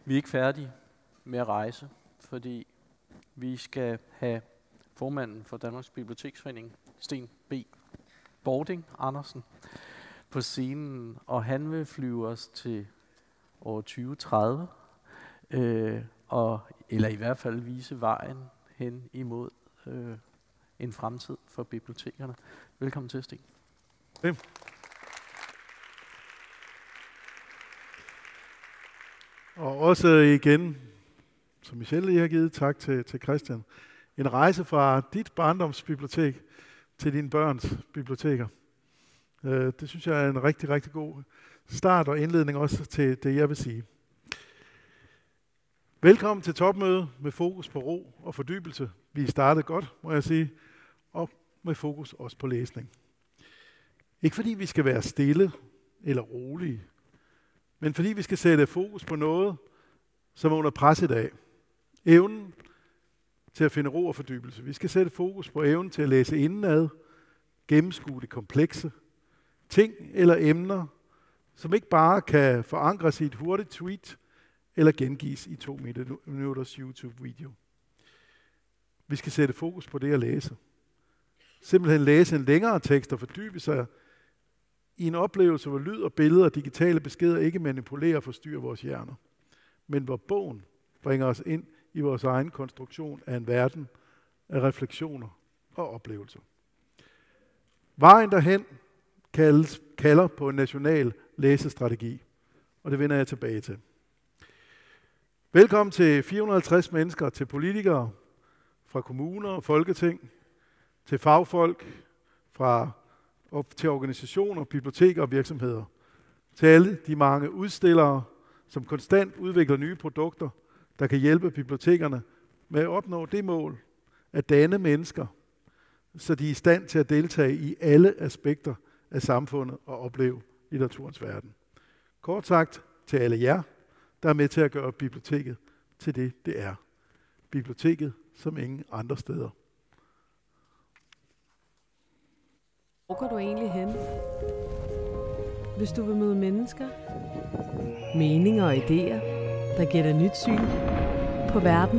Vi er ikke færdige med at rejse, fordi vi skal have formanden for Danmarks Biblioteksforening, Sten B. Bording Andersen, på scenen, og han vil flyve os til år 2030, eller i hvert fald vise vejen hen imod en fremtid for bibliotekerne. Velkommen til, Sten. Og også igen, som Michelle lige har givet, tak til Christian. En rejse fra dit barndomsbibliotek til dine børns biblioteker. Det synes jeg er en rigtig, rigtig god start og indledning også til det, jeg vil sige. Velkommen til topmøde med fokus på ro og fordybelse. Vi startede godt, må jeg sige, og med fokus også på læsning. Ikke fordi vi skal være stille eller rolige, men fordi vi skal sætte fokus på noget, som er under pres i dag. Evnen til at finde ro og fordybelse. Vi skal sætte fokus på evnen til at læse indenad, gennemskue det komplekse, ting eller emner, som ikke bare kan forankres i et hurtigt tweet eller gengives i 2 minutters YouTube-video. Vi skal sætte fokus på det at læse. Simpelthen læse en længere tekst og fordybe sig i en oplevelse, hvor lyd og billeder og digitale beskeder ikke manipulerer og forstyrrer vores hjerner, men hvor bogen bringer os ind i vores egen konstruktion af en verden af refleksioner og oplevelser. Vejen derhen kalder på en national læsestrategi, og det vender jeg tilbage til. Velkommen til 450 mennesker, til politikere fra kommuner og folketing, til fagfolk, til organisationer, biblioteker og virksomheder, til alle de mange udstillere, som konstant udvikler nye produkter, der kan hjælpe bibliotekerne med at opnå det mål at danne mennesker, så de er i stand til at deltage i alle aspekter af samfundet og opleve litteraturens verden. Kort sagt til alle jer, der er med til at gøre biblioteket til det er. Biblioteket som ingen andre steder. Hvor går du egentlig hen? Hvis du vil møde mennesker, meninger og idéer, der giver dig nyt syn på verden.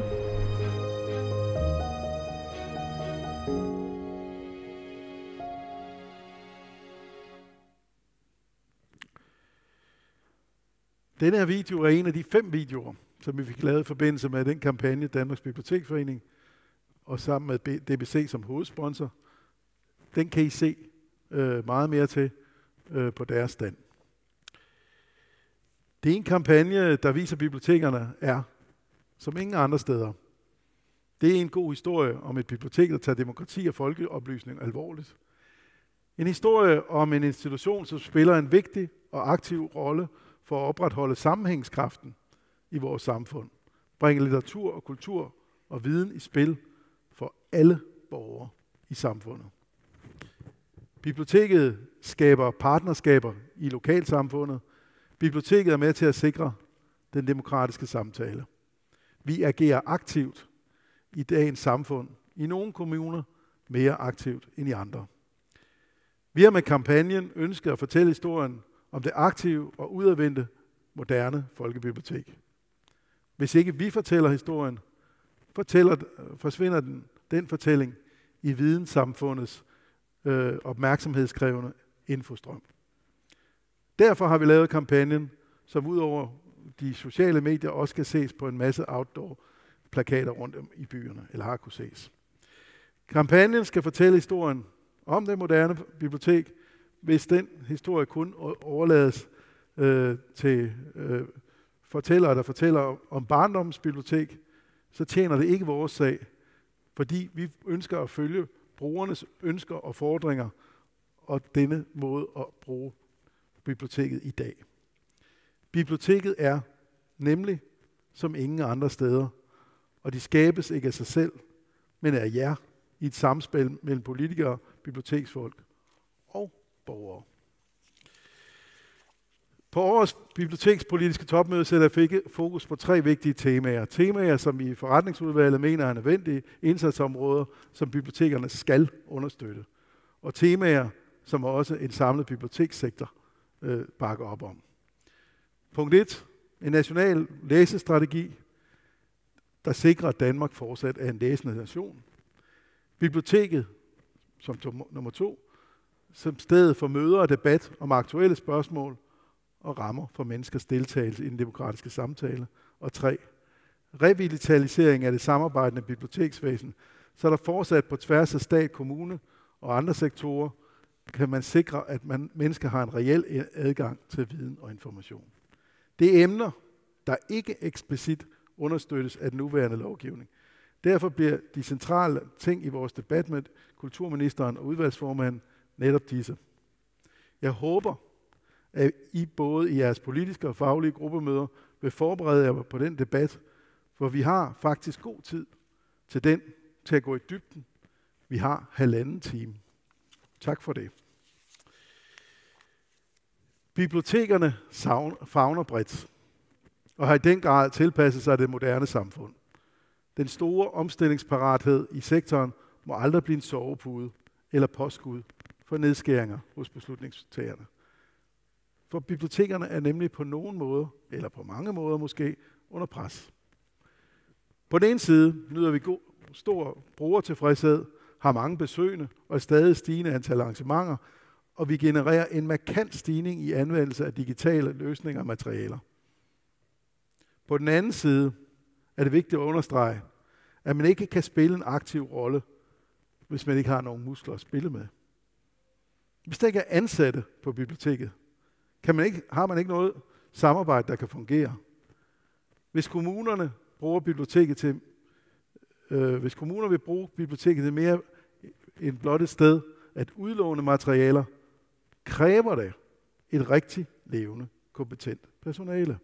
Denne her video er en af de 5 videoer, som vi fik lavet i forbindelse med den kampagne Danmarks Biblioteksforening, og sammen med DBC som hovedsponsor. Den kan I se meget mere til på deres stand. Det er en kampagne, der viser, at bibliotekerne er som ingen andre steder. Det er en god historie om et bibliotek, der tager demokrati og folkeoplysning alvorligt. En historie om en institution, som spiller en vigtig og aktiv rolle for at opretholde sammenhængskraften i vores samfund. Bringe litteratur og kultur og viden i spil for alle borgere i samfundet. Biblioteket skaber partnerskaber i lokalsamfundet. Biblioteket er med til at sikre den demokratiske samtale. Vi agerer aktivt i dagens samfund. I nogle kommuner mere aktivt end i andre. Vi har med kampagnen ønsket at fortælle historien om det aktive og udadvendte moderne folkebibliotek. Hvis ikke vi fortæller historien, forsvinder den fortælling i videnssamfundets opmærksomhedskrævende infostrøm. Derfor har vi lavet kampagnen, som udover de sociale medier også kan ses på en masse outdoor-plakater rundt om i byerne, eller har kunne ses. Kampagnen skal fortælle historien om det moderne bibliotek. Hvis den historie kun overlades til fortællere, der fortæller om barndommens bibliotek, så tjener det ikke vores sag, fordi vi ønsker at følge brugernes ønsker og fordringer, og denne måde at bruge biblioteket i dag. Biblioteket er nemlig som ingen andre steder, og de skabes ikke af sig selv, men af jer i et samspil mellem politikere, biblioteksfolk og borgere. På årets bibliotekspolitiske topmøde sætter jeg fokus på 3 vigtige temaer. Temaer, som i forretningsudvalget mener er nødvendige indsatsområder, som bibliotekerne skal understøtte. Og temaer, som også en samlet bibliotekssektor bakker op om. Punkt 1. En national læsestrategi, der sikrer, at Danmark fortsat er en læsende nation. Biblioteket, som nummer 2, som sted for møder og debat om aktuelle spørgsmål og rammer for menneskers deltagelse i den demokratiske samtale. Og 3. Revitalisering af det samarbejdende biblioteksvæsen, så der fortsat på tværs af stat, kommune og andre sektorer kan man sikre, at mennesker har en reel adgang til viden og information. Det er emner, der ikke eksplicit understøttes af den nuværende lovgivning. Derfor bliver de centrale ting i vores debat med kulturministeren og udvalgsformanden netop disse. Jeg håber, at I både i jeres politiske og faglige gruppemøder vil forberede jer på den debat, for vi har faktisk god tid til at gå i dybden. Vi har 1,5 time. Tak for det. Bibliotekerne favner bredt og har i den grad tilpasset sig det moderne samfund. Den store omstillingsparathed i sektoren må aldrig blive en sovepude eller påskud for nedskæringer hos beslutningstagerne. For bibliotekerne er nemlig på nogle måder, eller på mange måder måske, under pres. På den ene side nyder vi stor brugertilfredshed, har mange besøgende og et stadig stigende antal arrangementer, og vi genererer en markant stigning i anvendelse af digitale løsninger og materialer. På den anden side er det vigtigt at understrege, at man ikke kan spille en aktiv rolle, hvis man ikke har nogen muskler at spille med. Hvis der ikke er ansatte på biblioteket, har man ikke noget samarbejde, der kan fungere. Hvis kommunerne vil bruge biblioteket til mere end blot et sted at udlåne materialer, kræver det et rigtig levende, kompetent personale.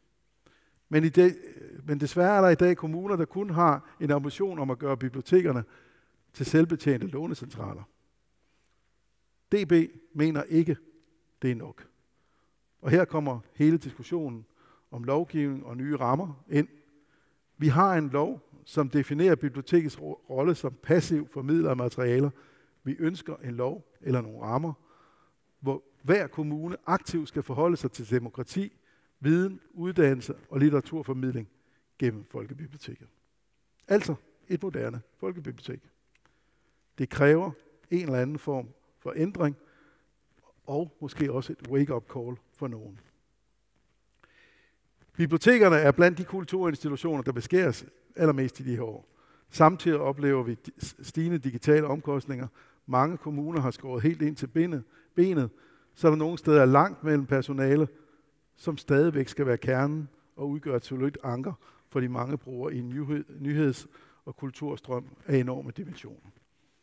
Men desværre er der i dag kommuner, der kun har en ambition om at gøre bibliotekerne til selvbetjente lånecentraler. DB mener ikke, det er nok. Og her kommer hele diskussionen om lovgivning og nye rammer ind. Vi har en lov, som definerer bibliotekets rolle som passiv formidler af materialer. Vi ønsker en lov eller nogle rammer, hvor hver kommune aktivt skal forholde sig til demokrati, viden, uddannelse og litteraturformidling gennem folkebiblioteket. Altså et moderne folkebibliotek. Det kræver en eller anden form for ændring, og måske også et wake-up call for nogen. Bibliotekerne er blandt de kulturinstitutioner, der beskæres allermest i de her år. Samtidig oplever vi stigende digitale omkostninger. Mange kommuner har skåret helt ind til benet, så der nogle steder er langt mellem personale, som stadigvæk skal være kernen og udgøre et solidt anker for de mange brugere i en nyheds- og kulturstrøm af enorme dimensioner.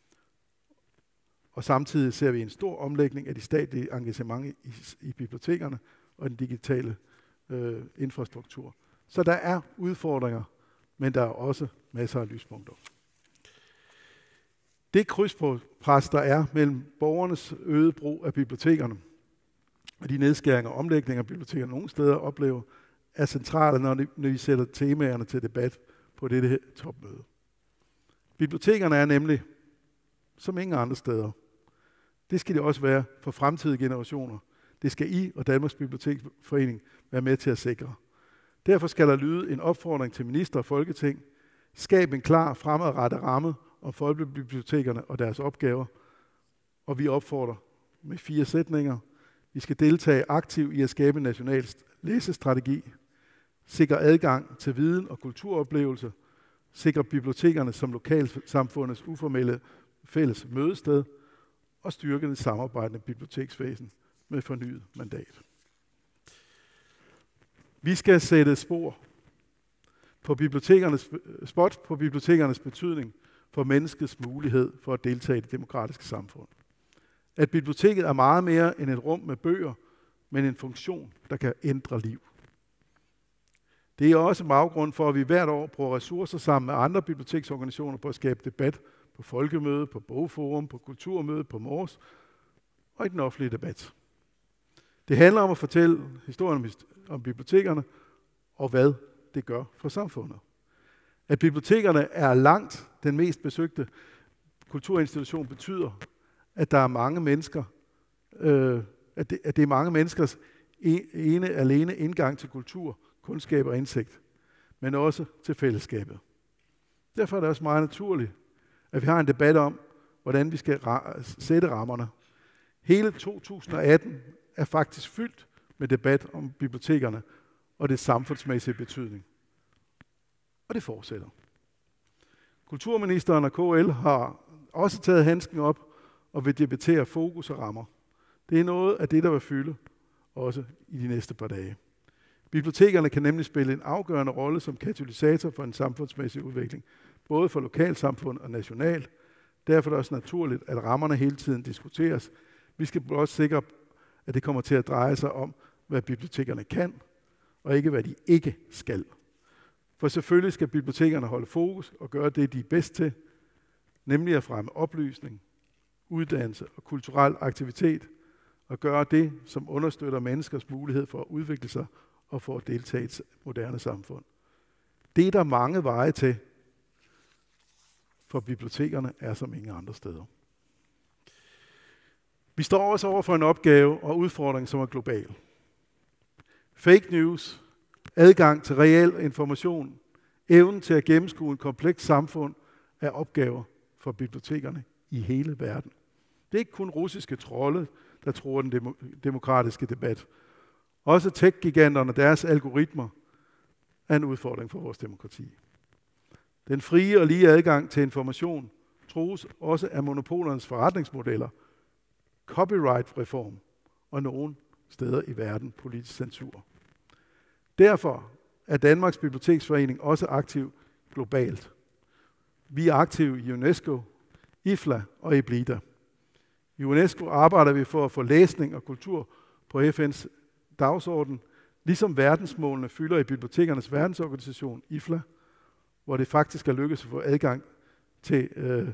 Og samtidig ser vi en stor omlægning af de statlige engagementer i bibliotekerne og den digitale infrastruktur. Så der er udfordringer, men der er også masser af lyspunkter. Det krydspres, der er mellem borgernes øgede brug af bibliotekerne og de nedskæringer og omlægninger, bibliotekerne nogle steder oplever, er centrale, når vi sætter temaerne til debat på dette topmøde. Bibliotekerne er nemlig, som ingen andre steder, det skal det også være for fremtidige generationer. Det skal I og Danmarks Biblioteksforening være med til at sikre. Derfor skal der lyde en opfordring til minister og folketing. Skab en klar fremadrettet ramme om folkebibliotekerne og deres opgaver. Og vi opfordrer med 4 sætninger. Vi skal deltage aktivt i at skabe en national læsestrategi. Sikre adgang til viden og kulturoplevelse. Sikre bibliotekerne som lokalsamfundets uformelle fælles mødested. Og styrke det samarbejdende biblioteksvæsen med fornyet mandat. Vi skal sætte spot på bibliotekernes betydning for menneskets mulighed for at deltage i det demokratiske samfund. At biblioteket er meget mere end et rum med bøger, men en funktion, der kan ændre liv. Det er også baggrund for, at vi hvert år bruger ressourcer sammen med andre biblioteksorganisationer på at skabe debat på folkemøde, på bogforum, på kulturmøde, på Mors og i den offentlige debat. Det handler om at fortælle historien om bibliotekerne og hvad det gør for samfundet. At bibliotekerne er langt den mest besøgte kulturinstitution betyder, at der er mange mennesker, at det er mange menneskers alene indgang til kultur, kundskab og indsigt, men også til fællesskabet. Derfor er det også meget naturligt, at vi har en debat om, hvordan vi skal sætte rammerne. Hele 2018 er faktisk fyldt med debat om bibliotekerne og det samfundsmæssige betydning. Og det fortsætter. Kulturministeren og KL har også taget handsken op og vil debattere fokus og rammer. Det er noget af det, der vil fylde også i de næste par dage. Bibliotekerne kan nemlig spille en afgørende rolle som katalysator for en samfundsmæssig udvikling, både for lokalsamfund og nationalt. Derfor er det også naturligt, at rammerne hele tiden diskuteres. Vi skal også sikre, at det kommer til at dreje sig om, hvad bibliotekerne kan, og ikke hvad de ikke skal. For selvfølgelig skal bibliotekerne holde fokus og gøre det, de er bedst til, nemlig at fremme oplysning, uddannelse og kulturel aktivitet, og gøre det, som understøtter menneskers mulighed for at udvikle sig og for at deltage i et moderne samfund. Det er der mange veje til, for bibliotekerne er som ingen andre steder. Vi står også over for en opgave og udfordring, som er global. Fake news, adgang til reel information, evnen til at gennemskue et komplekst samfund er opgaver for bibliotekerne i hele verden. Det er ikke kun russiske trolde, der truer den demokratiske debat. Også tech-giganterne og deres algoritmer er en udfordring for vores demokrati. Den frie og lige adgang til information trues også af monopolernes forretningsmodeller, copyright-reform og nogle steder i verden politisk censur. Derfor er Danmarks Biblioteksforening også aktiv globalt. Vi er aktive i UNESCO, IFLA og Eblida. I UNESCO arbejder vi for at få læsning og kultur på FN's dagsorden, ligesom verdensmålene fylder i bibliotekernes verdensorganisation, IFLA, hvor det faktisk er lykkedes at få adgang til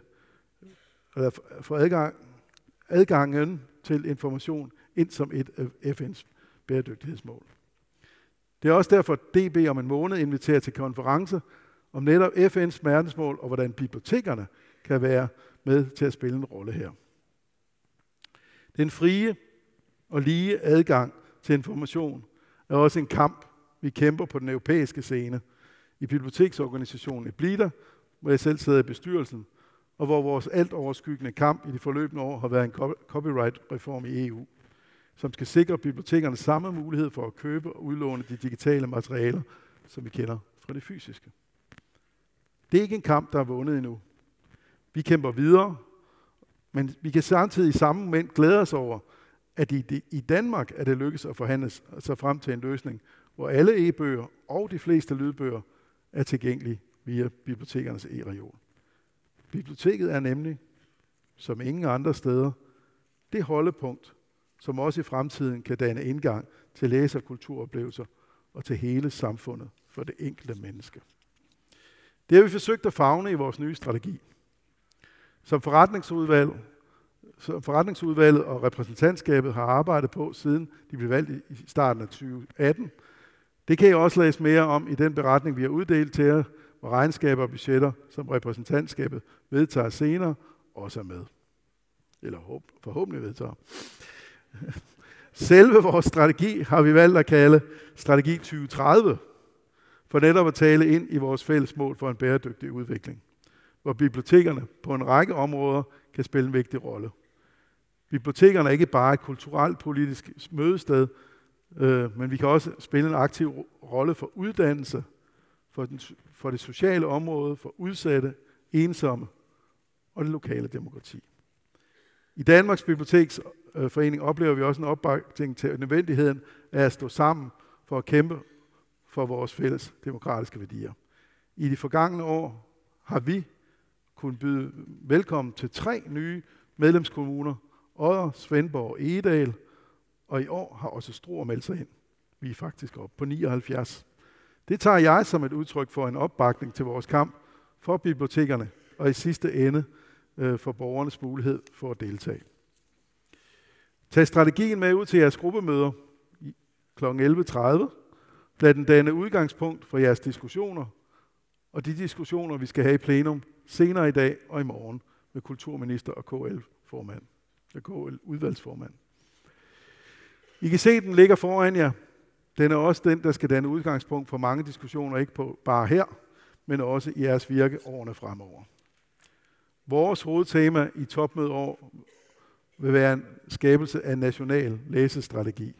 adgangen til information ind som et af FN's bæredygtighedsmål. Det er også derfor, at DB om en måned inviterer til konference om netop FN's verdensmål og hvordan bibliotekerne kan være med til at spille en rolle her. Den frie og lige adgang til information er også en kamp, vi kæmper på den europæiske scene. I biblioteksorganisationen Eblida, hvor jeg selv sidder i bestyrelsen, og hvor vores alt overskyggende kamp i de forløbende år har været en copyright-reform i EU, som skal sikre bibliotekerne samme mulighed for at købe og udlåne de digitale materialer, som vi kender fra det fysiske. Det er ikke en kamp, der er vundet endnu. Vi kæmper videre, men vi kan samtidig i samme moment glæde os over, at i Danmark er det lykkes at forhandle sig frem til en løsning, hvor alle e-bøger og de fleste lydbøger er tilgængelige via bibliotekernes e-reol. Biblioteket er nemlig, som ingen andre steder, det holdepunkt, som også i fremtiden kan danne indgang til læse- og kulturoplevelser og til hele samfundet for det enkelte menneske. Det har vi forsøgt at favne i vores nye strategi. Som forretningsudvalget og repræsentantskabet har arbejdet på, siden de blev valgt i starten af 2018. Det kan I også læse mere om i den beretning, vi har uddelt til jer, hvor regnskaber og budgetter, som repræsentantskabet vedtager senere, også er med. Eller forhåbentlig vedtager. Selve vores strategi har vi valgt at kalde Strategi 2030, for netop at tale ind i vores fælles mål for en bæredygtig udvikling, hvor bibliotekerne på en række områder kan spille en vigtig rolle. Bibliotekerne er ikke bare et kulturelt politisk mødested, men vi kan også spille en aktiv rolle for uddannelse, for det sociale område, for udsatte, ensomme og det lokale demokrati. I Danmarks Biblioteksforening oplever vi også en opbakning til nødvendigheden af at stå sammen for at kæmpe for vores fælles demokratiske værdier. I de forgangne år har vi kunnet byde velkommen til 3 nye medlemskommuner, Odder, Svendborg og Egedal, og i år har også Struer meldt sig ind. Vi er faktisk oppe på 79. Det tager jeg som et udtryk for en opbakning til vores kamp for bibliotekerne, og i sidste ende for borgernes mulighed for at deltage. Tag strategien med ud til jeres gruppemøder kl. 11.30. Lad den danne udgangspunkt for jeres diskussioner, og de diskussioner, vi skal have i plenum senere i dag og i morgen med kulturminister og KL-udvalgsformand. I kan se, den ligger foran jer. Den er også den, der skal danne udgangspunkt for mange diskussioner, ikke bare her, men også i jeres virke årene fremover. Vores hovedtema i topmødeår vil være en skabelse af en national læsestrategi.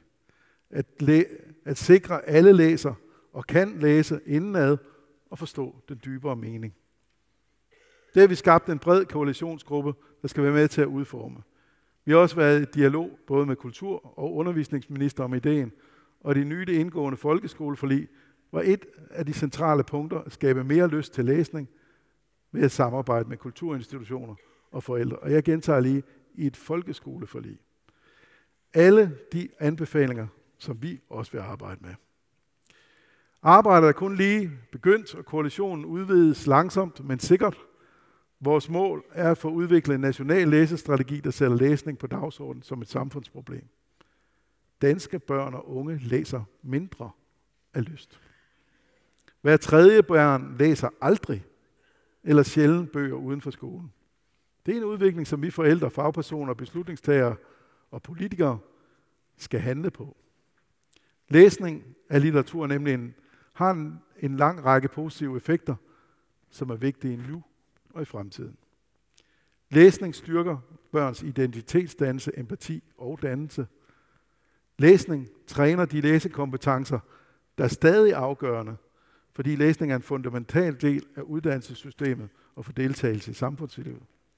At sikre, at alle læser og kan læse indenad og forstå den dybere mening. Det har vi skabt en bred koalitionsgruppe, der skal være med til at udforme. Vi har også været i dialog både med kultur- og undervisningsminister om ideen, og det nyligt indgående folkeskoleforlig var et af de centrale punkter at skabe mere lyst til læsning ved at samarbejde med kulturinstitutioner og forældre. Og jeg gentager lige, i et folkeskoleforlig. Alle de anbefalinger, som vi også vil arbejde med. Arbejdet er kun lige begyndt, og koalitionen udvides langsomt, men sikkert. Vores mål er at få udviklet en national læsestrategi, der sætter læsning på dagsordenen som et samfundsproblem. Danske børn og unge læser mindre af lyst. Hver tredje barn læser aldrig eller sjældent bøger uden for skolen. Det er en udvikling, som vi forældre, fagpersoner, beslutningstagere og politikere skal handle på. Læsning af litteratur har en lang række positive effekter, som er vigtige nu og i fremtiden. Læsning styrker børns identitetsdannelse, empati og dannelse. Læsning træner de læsekompetencer, der er stadig afgørende, fordi læsning er en fundamental del af uddannelsessystemet og for deltagelse i samfundslivet.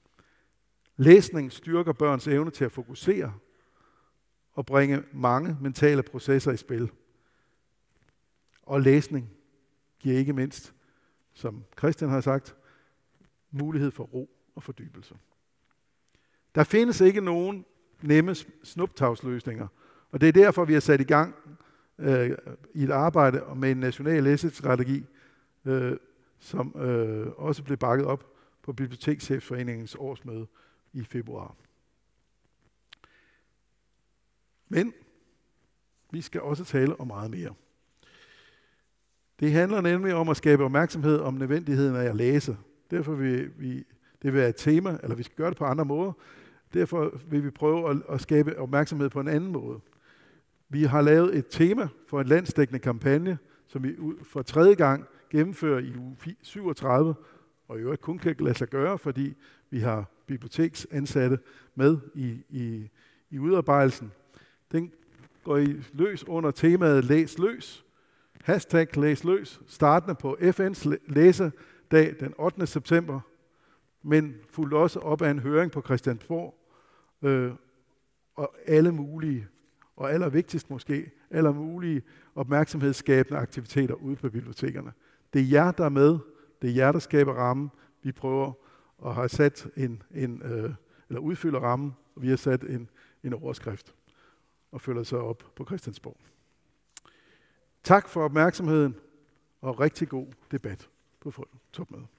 Læsning styrker børns evne til at fokusere og bringe mange mentale processer i spil. Og læsning giver ikke mindst, som Christian har sagt, mulighed for ro og fordybelse. Der findes ikke nogen nemme snuptagsløsninger, og det er derfor, vi har sat i gang i et arbejde med en national læsestrategi, som også blev bakket op på Bibliotekschefforeningens årsmøde i februar. Men vi skal også tale om meget mere. Det handler nemlig om at skabe opmærksomhed om nødvendigheden af at læse. Derfor vil det være et tema, eller vi skal gøre det på andre måder. Derfor vil vi prøve at skabe opmærksomhed på en anden måde. Vi har lavet et tema for en landsdækkende kampagne, som vi for tredje gang gennemfører i uge 37, og i øvrigt kun kan lade sig gøre, fordi vi har biblioteksansatte med i udarbejdelsen. Den går i løs under temaet Læs løs. #Læs løs, startende på FN's læsedag den 8. september, men fulgt også op af en høring på Christiansborg, og alle mulige, og allervigtigst måske, alle mulige opmærksomhedsskabende aktiviteter ude på bibliotekerne. Det er jer, der er med. Det er jer, der skaber rammen. Vi prøver at have sat eller udfylder rammen, og vi har sat en overskrift og følger så op på Christiansborg. Tak for opmærksomheden, og rigtig god debat på topmødet.